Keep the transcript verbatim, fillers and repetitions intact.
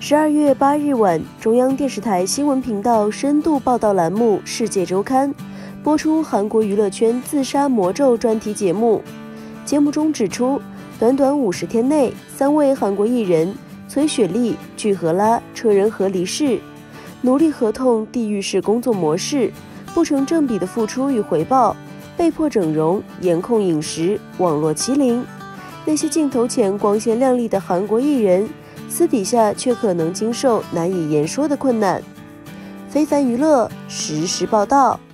十二月八日晚，中央电视台新闻频道深度报道栏目《世界周刊》播出韩国娱乐圈自杀魔咒专题节目。节目中指出，短短五十天内，三位韩国艺人崔雪莉、具荷拉、车仁和离世。奴隶合同、地狱式工作模式，不成正比的付出与回报，被迫整容、严控饮食、网络欺凌。那些镜头前光鲜亮丽的韩国艺人，私底下却可能经受难以言说的困难。非凡娱乐实时报道。